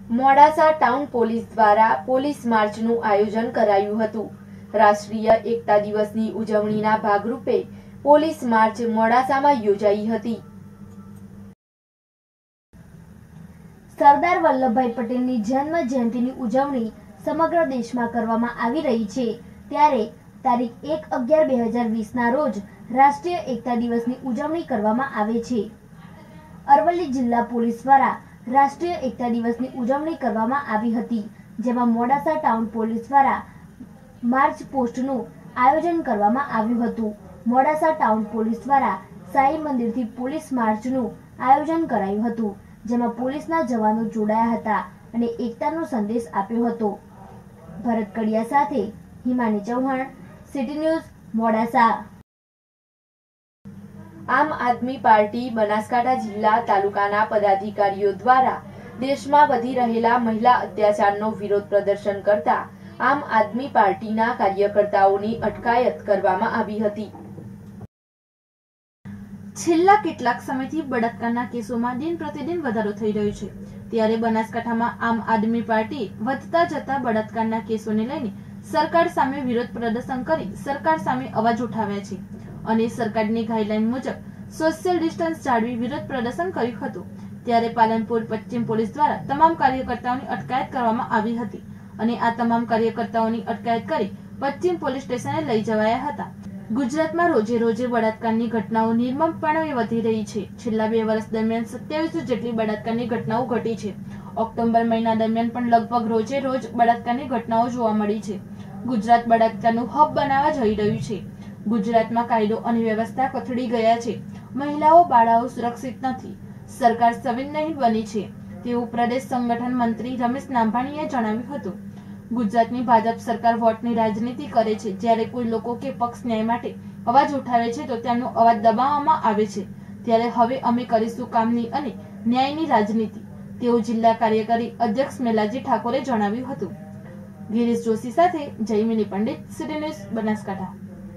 Modasa town police દ્વારા police માર્ચનું આયોજન કરાયું હતું। રાષ્ટ્રીય એકતા દિવસની ઉજવણીના ભાગરૂપે પોલીસ માર્ચ મોડાસામાં યોજાઈ હતી। સરદાર વલ્લભભાઈ પટેલની જન્મ જયંતિની ઉજવણી સમગ્ર દેશમાં કરવામાં આવી રહી છે, ત્યારે તારીખ 1/11/2020ના રોજ રાષ્ટ્રીય એકતા દિવસની ઉજવણી કરવામાં આવે છે। અરવલ્લી જિલ્લા પોલીસ દ્વારા રાષ્ટ્રીય એકતા દિવસની ઉજવણી કરવામાં આવી હતી, જેમાં મોડાસા ટાઉન પોલીસ દ્વારા માર્ચ પોસ્ટનું આયોજન કરવામાં આવ્યું હતું। મોડાસા ટાઉન પોલીસ દ્વારા સાઈ મંદિરથી પોલીસ માર્ચનું આયોજન કરાયું હતું, જેમાં પોલીસના જવાનો જોડાયા હતા અને એકતાનો સંદેશ આપ્યો હતો। ભરત કડિયા સાથે Himani Chauhan, city news, Modasa. Aam Aadmi party Banaskantha જિલ્લા તાલુકાના પદાધિકારીઓ દ્વારા દેશમાં વધી રહેલા મહિલા અત્યાચારનો વિરોધ પ્રદર્શન કરતા આમ આદમી પાર્ટીના કાર્યકર્તાઓની અટકાયત કરવામાં આવી હતી। છેલ્લા કેટલાક સમયથી બળાત્કારના કેસોમાં દિન પ્રતિદિન વધારો થઈ રહ્યો છે, ત્યારે બનાસકાંઠામાં આમ આદમી પાર્ટી વધતા જતા બળાત્કારના કેસોને લઈને સરકાર સામે વિરોધ પ્રદર્શન કરી સરકાર સામે અવાજ ઉઠાવ્યા છે અને સરકારની ગાઈડલાઈન મુજબ સોશિયલ ડિસ્ટન્સ જાળવી વિરોધ પ્રદર્શન કર્યું હતું। ત્યારે પાલનપુર પશ્ચિમ પોલીસ દ્વારા તમામ કાર્યકર્તાઓની અટકાયત કરવામાં આવી હતી અને આ તમામ કાર્યકર્તાઓની અટકાયત કરી પશ્ચિમ પોલીસ સ્ટેશને લઈ જવાયા હતા। ગુજરાતમાં રોજે રોજે બળાત્કારની ઘટનાઓ નિર્મમપણે વધી રહી છે। છેલ્લા 2 વર્ષ દરમિયાન 27 જેટલી બળાત્કારની ઘટનાઓ ઘટી છે। ઓક્ટોબર મહિના દરમિયાન પણ લગભગ રોજે રોજ બળાત્કારની ઘટનાઓ જોવા મળી છે। ગુજરાત બળાત્કારનું હબ બનવા જઈ રહ્યું છે। ગુજરાતમાં કાયદો અને વ્યવસ્થા કથળી ગયા છે। મહિલાઓ બાળાઓ સુરક્ષિત નથી। સરકાર સંવેદનહીન બની છે તેવું પ્રદેશ સંગઠન મંત્રી રમેશ નાંભાણીએ જણાવ્યું હતું। ગુજરાતની ભાજપ સરકાર વોટની રાજનીતિ કરે છે, જ્યારે કોઈ લોકો કે પક્ષ ન્યાય માટે અવાજ ઉઠાવે છે તો તેમનો અવાજ દબાવવામાં આવે છે। ત્યારે હવે અમે કરીશું કામની અને ન્યાયની રાજનીતિ, તેવું જિલ્લા કાર્યકારી અધ્યક્ષ મેલાજી ઠાકોરે જણાવ્યું હતું। ગિરીશ જોશી સાથે જયમિની પંડિત, સિટી ન્યૂઝ, બનાસકાંઠા।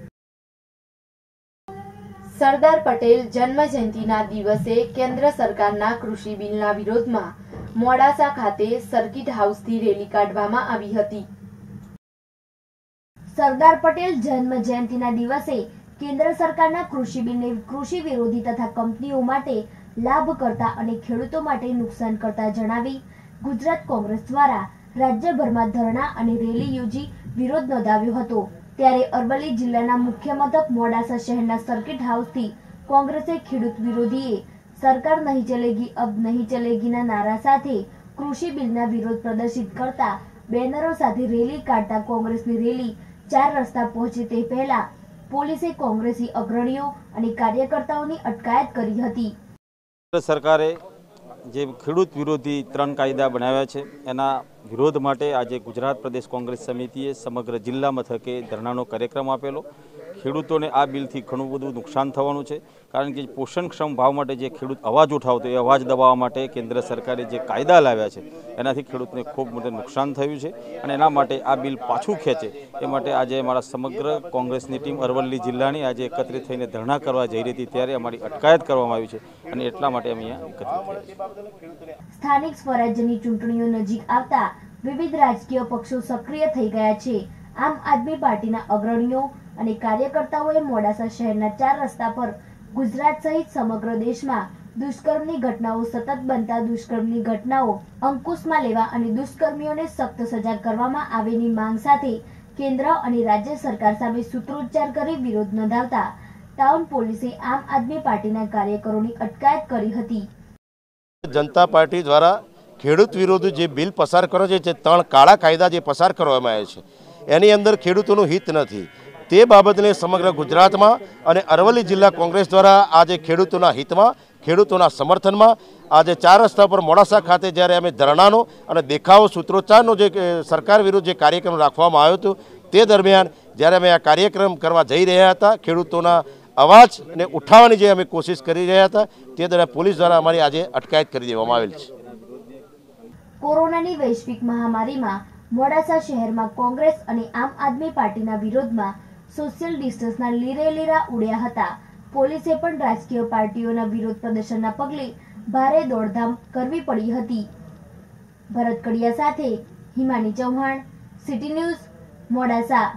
સરદાર પટેલ જન્મ જયંતિના દિવસે કેન્દ્ર સરકારના કૃષિ બિલના વિરોધમાં મોડાસા ખાતે સર્કિટ હાઉસથી રેલી કાઢવામાં આવી હતી। સરદાર પટેલ જન્મ જયંતિના દિવસે કેન્દ્ર સરકારના કૃષિ બિલને કૃષિ વિરોધી તથા કંપનીઓ માટે લાભ કરતા અને ખેડૂતો માટે નુકસાન કરતા જણાવી ગુજરાત કોંગ્રેસ દ્વારા રાજ્યભરમાં ધરણા અને રેલી યોજી વિરોધ નોંધાવ્યો હતો। ત્યારે અરવલ્લી જિલ્લાના મુખ્ય મથક મોડાસા શહેરના સર્કિટ હાઉસથી કોંગ્રેસે ખેડૂત વિરોધીએ સરકાર નહીં ચલેગી અબ નહીં ચલેગીના નારા સાથે કૃષિ બિલના વિરોધ પ્રદર્શિત કરતા બેનરો સાથે રેલી કાઢતા કોંગ્રેસની રેલી 4 રસ્તા પહોંચે તે પહેલા પોલીસે કોંગ્રેસી અગ્રણીઓ અને કાર્યકર્તાઓની અટકાયત કરી હતી। સરકારે જે ખેડૂત વિરોધી 3 કાયદા બનાવ્યા છે એના વિરોધ માટે આજે ગુજરાત પ્રદેશ કોંગ્રેસ સમિતિએ સમગ્ર જિલ્લા મથકે ધરણાનો કાર્યક્રમ આપેલો। ખેડૂતોને આ બિલથી ઘણું બધું નુકસાન થવાનું છે, કારણ કે પોષણક્ષમ ભાવ માટે જે ખેડૂત અવાજ ઉઠાવતો એ અવાજ દબાવવા માટે કેન્દ્ર સરકારે જે કાયદા લાવ્યા છે એનાથી ખેડૂતને ખૂબ મોટું નુકસાન થયું છે અને એના માટે આ બિલ પાછું ખેંચે એ માટે આજે અમારા સમગ્ર કોંગ્રેસની ટીમ અરવલ્લી જિલ્લાની આજે એકત્રિત થઈને ધરણા કરવા જઈ રહી હતી, ત્યારે અમારી અટકાયત કરવામાં આવી છે અને એટલા માટે અમે અહીંયા એકત્રિત થયા છીએ। સ્થાનિક સ્વરાજ્યની ચૂંટણીઓ નજીક આવતા વિવિધ રાજકીય પક્ષો સક્રિય થઈ ગયા છે। આમ આદમી પાર્ટીના અગ્રણીઓ અને કાર્યકર્તાઓએ મોડાસા શહેરના 4 રસ્તા પર ગુજરાત સહિત સમગ્ર દેશમાં દુષ્કર્મની ઘટનાઓ સતત બનતા દુષ્કર્મની ઘટનાઓ અંકુશમાં લેવા અને દુષ્કર્મીઓને સખ્ત સજા કરવામાં આવેની માંગ સાથે કેન્દ્ર અને રાજ્ય સરકાર સામે સૂત્રોચ્ચાર કરી વિરોધ નોંધાવતા ટાઉન પોલીસે આમ આદમી પાર્ટીના કાર્યકરોની અટકાયત કરી હતી। જનતા પાર્ટી દ્વારા ખેડૂત વિરોધી જે બિલ પસાર કર્યો છે, જે 3 કાળા કાયદા જે પસાર કરવામાં આવ્યા છે એની અંદર ખેડૂતોનું હિત નથી। તે બાબતને સમગ્ર ગુજરાતમાં અને અરવલ્લી જિલ્લા કોંગ્રેસ દ્વારા આજે ખેડૂતોના હિતમાં, ખેડૂતોના સમર્થનમાં આજે 4 રસ્તા પર મોડાસા ખાતે જ્યારે અમે ધરણાનો અને દેખાવો સૂત્રોચ્ચારનો જે સરકાર વિરુદ્ધ જે કાર્યક્રમ રાખવામાં આવ્યો હતો તે દરમિયાન જ્યારે અમે આ કાર્યક્રમ કરવા જઈ રહ્યા હતા, ખેડૂતોના અવાજને ઉઠાવવાની જે અમે કોશિશ કરી રહ્યા હતા તે દરમિયાન પોલીસ દ્વારા અમારી આજે અટકાયત કરી દેવામાં આવેલ છે। કોરોનાની વૈશ્વિક મહામારીમાં મોડાસા શહેરમાં કોંગ્રેસ અને આમ આદમી પાર્ટીના વિરોધમાં સોશિયલ ડિસ્ટન્સના લીરેલીરા ઉડ્યા હતા। પોલીસે પણ રાજકીય પાર્ટીઓના વિરોધ પ્રદર્શનના પગલે ભારે દોડધામ કરવી પડી હતી। ભરત કડિયા સાથે હિમાની ચૌહાણ, સિટી ન્યૂઝ, મોડાસા.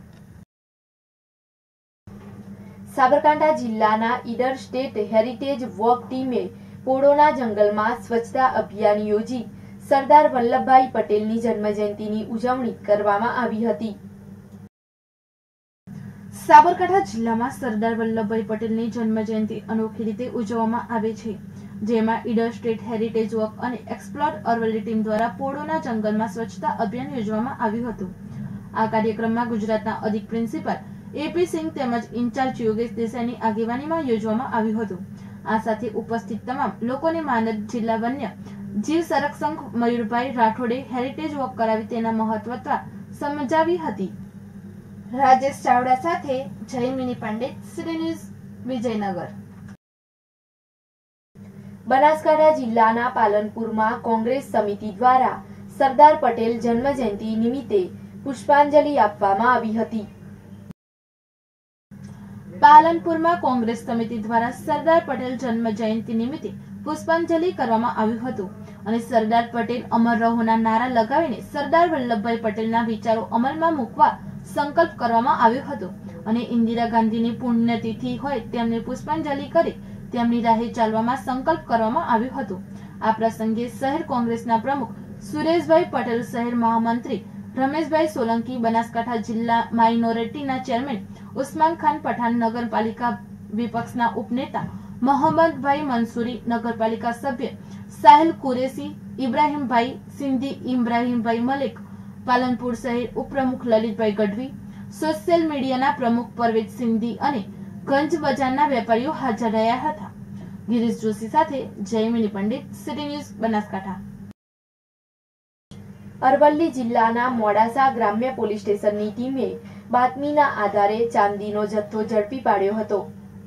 સાબરકાંઠા જિલ્લાના ઈડર સ્ટેટ હેરિટેજ વોક ટીમે પોળોના જંગલમાં સ્વચ્છતા અભિયાન યોજી સરદાર વલ્લભભાઈ પટેલની જન્મજયંતિની ઉજવણી કરવામાં આવી હતી. સાબરકાંઠા જિલ્લામાં સરદાર વલ્લભભાઈ પટેલની જન્મજયંતિ અનોખી રીતે ઉજવવામાં આવે છે, જેમાં ઈડર સ્ટેટ હેરિટેજ વોક અને એક્સપ્લોર અરવલ્લી ટીમ દ્વારા પોળોના જંગલમાં સ્વચ્છતા અભિયાન યોજવામાં આવ્યું હતું. આ કાર્યક્રમમાં ગુજરાતના અધિક પ્રિન્સિપાલ એપી સિંહ તેમજ ઇન્ચાર્જ યોગેશ દેસાઈની આગેવાનીમાં યોજવામાં આવ્યું હતું. આ સાથે ઉપસ્થિત તમામ લોકોને માનદ જિલ્લા વન્ય જીવ સંરક્ષક મયુરભાઈ રાઠોડે હેરિટેજ વોક કરાવી તેના મહત્વતા સમજાવી હતી. રાજેશ ચાવડા સાથે જયમિની પાંડે, સિટી ન્યૂઝ, વિજયનગર. બનાસકાંઠા જિલ્લાના પાલનપુરમાં કોંગ્રેસ સમિતિ દ્વારા સરદાર પટેલ જન્મજયંતિ નિમિત્તે પુષ્પાંજલિ આપવામાં આવી હતી. પાલનપુરમાં કોંગ્રેસ સમિતિ દ્વારા સરદાર પટેલ જન્મ જયંતિ નિમિત્તે પુષ્પાંજલિ કરવામાં આવ્યું હતું અને સરદાર પટેલ અમર રહોના નારા લગાવીને સરદાર વલ્લભભાઈ પટેલના વિચારો અમલમાં મૂકવા સંકલ્પ કરવામાં આવ્યો હતો અને ઇન્દિરા ગાંધીની પુણ્યતિથિ હોય તેમને પુષ્પાંજલિ કરી તેમની રાહે ચાલવામાં સંકલ્પ કરવામાં આવ્યો હતો. આ પ્રસંગે શહેર કોંગ્રેસના પ્રમુખ સુરેશભાઈ પટેલ, શહેર મહામંત્રી રમેશભાઈ સોલંકી, બનાસકાંઠા જિલ્લા માઇનોરિટીના ચેરમેન ઉસ્માન ખાન પઠાણ, નગરપાલિકા વિપક્ષના ઉપનેતા મોહમ્મદભાઈ મંસૂરી, નગરપાલિકા સભ્ય સાહિલ કુરેશી, ઇબ્રાહીમભાઈ સિંધી, ઇબ્રાહીમભાઈ મલિક, પાલનપુર શહેર ઉપપ્રમુખ લલિતભાઈ ગઢવી, સોશિયલ મીડિયાના પ્રમુખ પરવેજ સિંધી અને ગંજ બજારના વેપારીઓ હાજર રહ્યા હતા. ગિરીશ જોશી સાથે જયમિની પંડિત, સિટી ન્યૂઝ, બનાસકાંઠા. અરવલ્લી જિલ્લાના મોડાસા ગ્રામ્ય પોલીસ સ્ટેશનની ટીમે બાતમીના આધારે ચાંદીનો જથ્થો ઝડપી પાડ્યો હતો.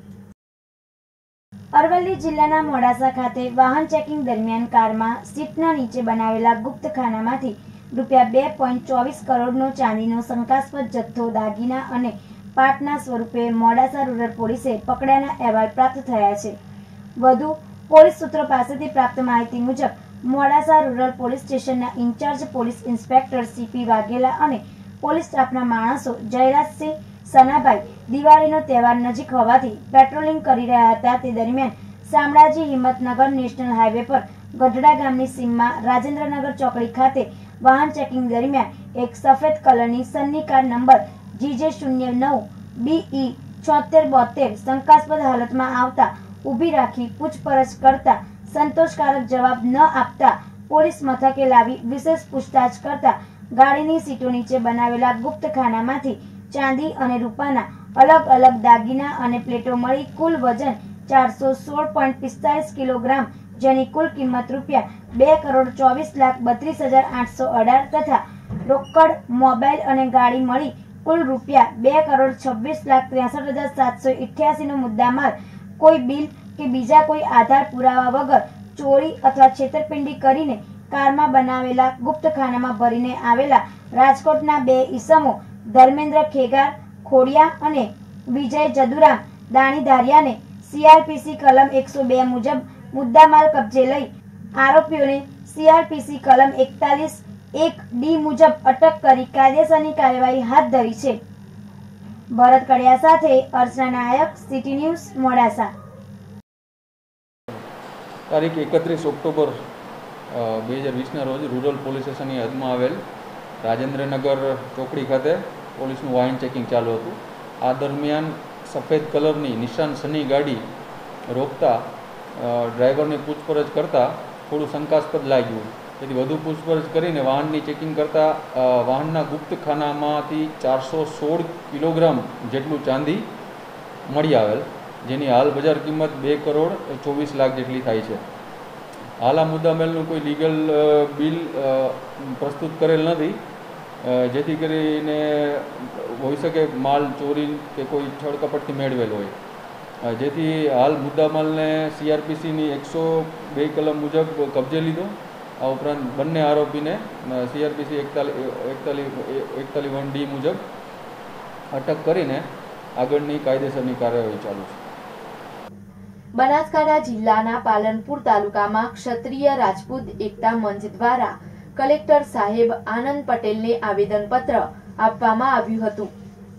અરવલ્લી જિલ્લાના મોડાસા ખાતે વાહન ચેકિંગ દરમિયાન કારમાં સીટના નીચે બનાવેલા ગુપ્તખાનામાંથી ₹2.24 કરોડનો ચાંદીનો શંકાસ્પદ જથ્થો, દાગીના અને પાટના સ્વરૂપે મોડાસા રૂરલ પોલીસે પકડ્યાના અહેવાલ પ્રાપ્ત થયા છે. વધુ પોલીસ સૂત્રો પાસેથી પ્રાપ્ત માહિતી મુજબ મોડાસા રૂરલ પોલીસ સ્ટેશનના in-charge police inspector CP Vaghela અને પોલીસ સ્ટાફના માણસો જયરાજસિંહ, સનાભાઈ દિવાળીનો તહેવાર નજીક હોવાથી પેટ્રોલિંગ કરી રહ્યા હતા. તે દરમિયાન શામળાજી હિંમતનગર નેશનલ હાઈવે પર ગઢડા ગામની સીમમાં રાજેન્દ્રનગર ચોકડી ખાતે વાહન ચેકિંગ દરમિયાન એક સફેદ કલરની Sunny car number GJ09 BE 7672 શંકાસ્પદ હાલતમાં આવતા ઊભી રાખી પૂછપરછ કરતા સંતોષકારક જવાબ ન આપતા પોલીસ મથકે લાવી વિશેષ પૂછતાછ કરતા ગાડીની સીટો નીચે બનાવેલા ગુપ્તખાનામાંથી ચાંદી અને રૂપાના અલગ અલગ દાગીના અને પ્લેટો મળી કુલ વજન 416.45 કિલોગ્રામ, જેની કુલ કિંમત ₹2,24,32,818 તથા રોકડ, મોબાઈલ અને ગાડી મળી કુલ ₹2,26,63,788 નો મુદ્દામાલ કોઈ બિલ કે બીજા કોઈ આધાર પુરાવા વગર ચોરી અથવા છેતરપિંડી કરીને કારમાં બનાવેલા ગુપ્તખાનામાં ભરીને આવેલા રાજકોટના 2 ઈસમો ધર્મેન્દ્ર ખેગાર ખોડિયા અને વિજય જદુરામ દાણીધારિયાને CRPC કલમ 102 મુજબ મુદ્દામાલ કબજે લઈ આરોપીઓને CRPC કલમ 41(1)D મુજબ અટક કરી કાયદેસરની કાર્યવાહી હાથ ધરી છે. ભરત કડિયા સાથે અર્ચના નાયક, સિટી ન્યૂઝ, મોડાસા. તારીખ 31 ઓક્ટોબર 2020ના રોજ રૂરલ પોલીસ સ્ટેશનની હદમાં આવેલ રાજેન્દ્રનગર ચોકડી ખાતે પોલીસનું વાહન ચેકિંગ ચાલુ હતું. આ દરમિયાન સફેદ કલરની નિશાન સની ગાડી રોકતા ડ્રાઈવરની પૂછપરછ કરતાં થોડું શંકાસ્પદ લાગ્યું. તેથી વધુ પૂછપરછ કરીને વાહનની ચેકિંગ કરતાં વાહનના ગુપ્તખાનામાંથી 416 કિલોગ્રામ જેટલું ચાંદી મળી આવેલ, જેની હાલ બજાર કિંમત ₹2,24,00,000 જેટલી થાય છે. હાલ આ મુદ્દામાલનું કોઈ લીગલ બિલ પ્રસ્તુત કરેલ નથી, જેથી કરીને હોઈ શકે માલ ચોરી કે કોઈ છળકપટથી મેળવેલ હોય. જેથી હાલ મુદ્દામાલને CRPCની 102 કલમ મુજબ કબજે લીધો. આ ઉપરાંત બંને આરોપીને CRPC 41(1) D મુજબ અટક કરીને આગળની કાયદેસરની કાર્યવાહી ચાલુ છે. બનાસકાંઠા જિલ્લાના પાલનપુર તાલુકામાં ક્ષત્રિય રાજપૂત એકતા મંચ દ્વારા કલેક્ટર સાહેબ આનંદ પટેલને આવેદનપત્ર આપવામાં આવ્યું હતું.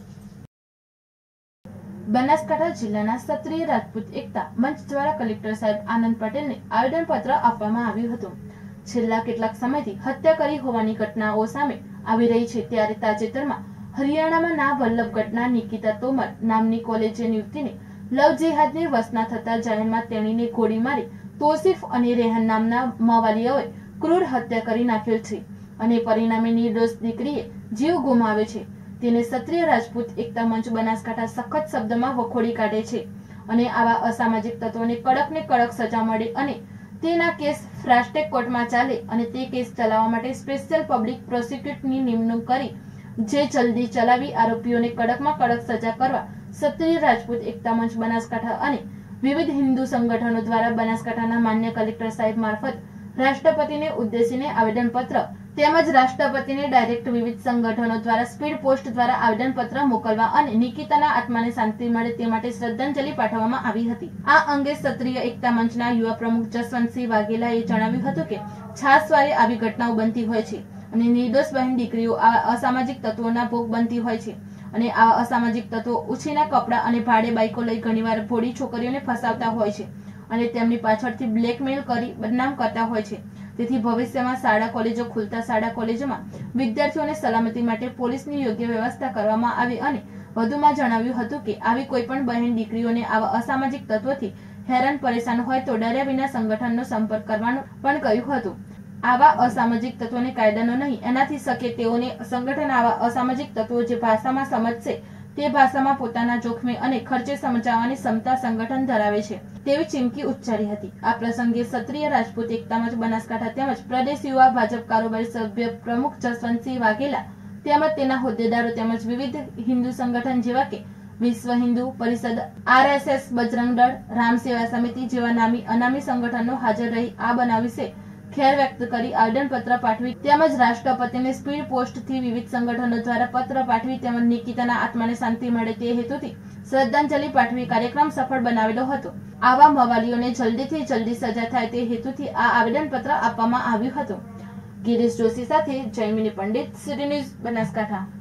બનાસકાંઠા જિલ્લાના ક્ષત્રિય રાજપૂત એકતા મંચ દ્વારા કલેક્ટર સાહેબ આનંદ પટેલને આવેદનપત્ર આપવામાં આવ્યું હતું. છેલ્લા કેટલાક સમયથી હત્યા કરી હોવાની ઘટનાઓ સામે આવી રહી છે, ત્યારે તાજેતરમાં હરિયાણામાં વલ્લભગઢના નિકિતા તોમર નામની કોલેજિયન યુવતીને લવ જેહાદની વસના થતા જાહેરમાં તેણીને ગોળી મારી તોસીફ અને રેહાન નામના માવાલીઓએ ક્રૂર હત્યા કરી નાખેલ છે અને પરિણામે નિર્દોષ દીકરીએ જીવ ગુમાવ્યો છે. તેને ક્ષત્રિય રાજપૂત એકતા મંચ બનાસકાંઠા સખત શબ્દમાં વખોડી કાઢે છે અને આવા અસામાજિક તત્વોને કડકને કડક સજા મળે અને તેના કેસ ફાસ્ટ કોર્ટમાં ચાલે અને તે કેસ ચલાવવા માટે સ્પેશિયલ પબ્લિક પ્રોસિક્યુટરની નિમણૂક કરી જે જલ્દી ચલાવી આરોપીઓને કડકમાં કડક સજા કરવા ક્ષત્રિય રાજપૂત એકતા મંચ બનાસકાંઠા અને વિવિધ હિન્દુ સંગઠનો દ્વારા બનાસકાંઠાના માન્ય કલેક્ટર સાહેબ મારફત રાષ્ટ્રપતિને ઉદ્દેશીને આવેદનપત્ર તેમજ રાષ્ટ્રપતિને ડાયરેક્ટ વિવિધ સંગઠનો દ્વારા સ્પીડ પોસ્ટ દ્વારા આવેદનપત્ર મોકલવા અને નિકિતાના આત્માને શાંતિ મળે તે માટે શ્રદ્ધાંજલિ પાઠવવામાં આવી હતી. આ અંગે ક્ષત્રિય એકતા મંચના યુવા પ્રમુખ જસવંતસિંહ વાઘેલાએ જણાવ્યું હતું કે છાસવારે આવી ઘટનાઓ બનતી હોય છે અને નિર્દોષ બહેન દીકરીઓ આવા અસામાજિક તત્વોના ભોગ બનતી હોય છે અને આવા અસામાજિક તત્વો ઉછીના કપડા અને ભાડે બાઇકો લઈ ઘણીવાર ભોળી છોકરીઓને ફસાવતા હોય છે અને તેમની પાછળથી બ્લેકમેલ કરી બદનામ કરતા હોય છે. તેથી ભવિષ્યમાં શાળા કોલેજો ખુલતા શાળા કોલેજોમાં વિદ્યાર્થીઓને સલામતી માટે પોલીસની યોગ્ય વ્યવસ્થા કરવામાં આવે અને વધુમાં જણાવ્યું હતું કે આવી કોઈ પણ બહેન દીકરીઓને આવા અસામાજિક તત્વોથી હેરાન પરેશાન હોય તો ડર્યા વિના સંગઠનનો સંપર્ક કરવાનું પણ કહ્યું હતું. આવા અસામાજિક તત્વોને કાયદાનો નહીં એનાથી શકે તેઓને સંગઠન આવા અસામાજિક તત્વો જે ભાષામાં સમજશે તે ભાષામાં પોતાના જોખમે અને ખર્ચે સમજાવવાની ક્ષમતા સંગઠન ધરાવે છે તેવી ચીમકી ઉચ્ચારી હતી. આ પ્રસંગે ક્ષત્રિય રાજપૂત એકતા મંચ બનાસકાંઠા તેમજ પ્રદેશ યુવા ભાજપ કારોબારી સભ્ય પ્રમુખ જસવંતસિંહ વાઘેલા તેમજ તેના હોદ્દેદારો તેમજ વિવિધ હિન્દુ સંગઠન જેવા કે વિશ્વ હિન્દુ પરિષદ, RSS, બજરંગ દળ, રામ સેવા સમિતિ જેવા નામી અનામી સંગઠનો હાજર રહી આ બનાવ વિશે ખેર વ્યક્ત કરી આવેદનપત્ર પાઠવી તેમજ રાષ્ટ્રપતિને સ્પીડ પોસ્ટથી વિવિધ સંગઠનો દ્વારા પત્ર પાઠવી તેમજ નિકિતાના આત્માને શાંતિ મળે તે હેતુથી શ્રદ્ધાંજલિ પાઠવી કાર્યક્રમ સફળ બનાવેલો હતો. આવા મવાલીઓને જલ્દીથી જલ્દી સજા થાય તે હેતુથી આ આવેદનપત્ર આપવામાં આવ્યું હતું. ગિરીશ જોશી સાથે જયમિની પંડિત, સિટી ન્યૂઝ, બનાસકાંઠા.